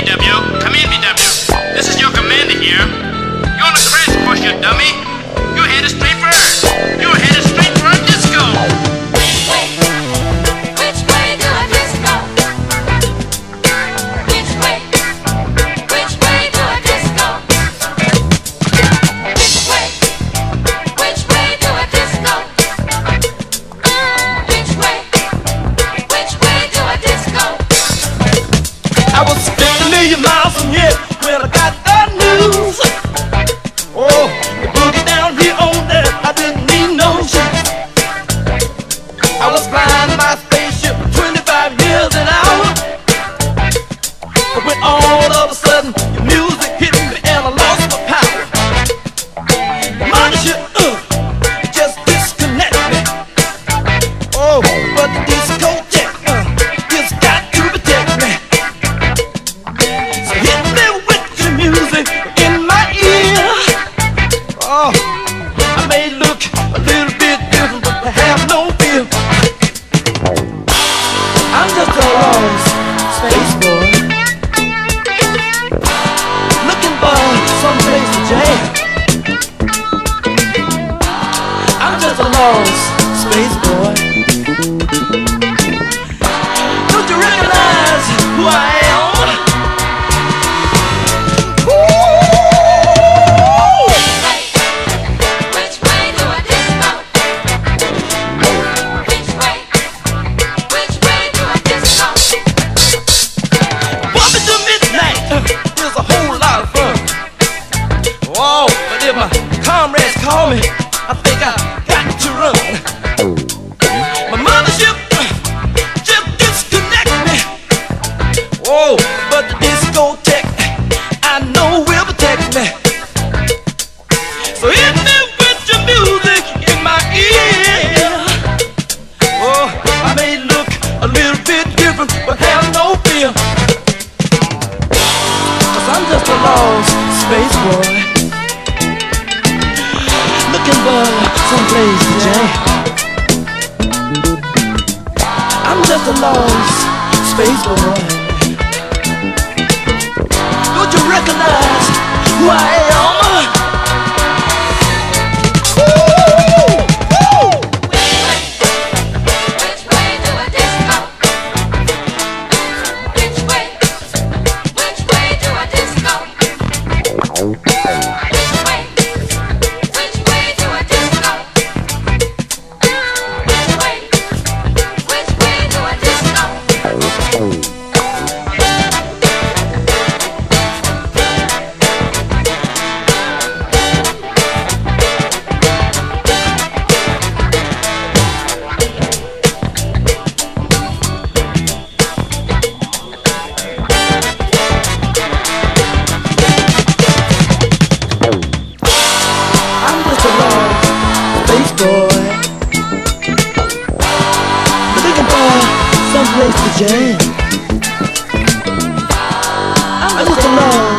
BW. Come in, BW. This is your commander here. You're on a crash course, you dummy. You're headed straight for Earth. You're headed straight for a disco. Which way do I disco? Which way do I disco? Which way do I disco? Which way do I disco? I was 50 million miles from here when I got the news. Oh, the boogie down here on there, I didn't need no shoes. I was flying my spaceship 25 years an hour, but when all of a sudden the music hit me and I lost my power. Mothership, it just disconnected me. Oh, but the discotheque just got to protect me. So hit me with the music in my ear. Oh, I may look a little bit different, but I have no fear. I'm just a lost space boy, looking for some place to jam. I'm just a lost space boy. Don't you recognize who I am? Which way do I disco? Which way do I disco? Bumping to midnight is a whole lot of fun. Oh, but if my comrades call me, I think I got to run. My mothership just disconnect me. Oh, but the discotheque I know will protect me. So hit me with your music in my ear. Oh, I may look a little bit different, but have no fear. 'Cause I'm just a lost space boy, looking for some place to jam. I'm just a lost space boy. Don't you recognize who I am? Which way do I disco? Which way do I disco? Which way do I disco? Which way do I disco? I'm just a lost space boy, looking for some place to jam. I'm just a lost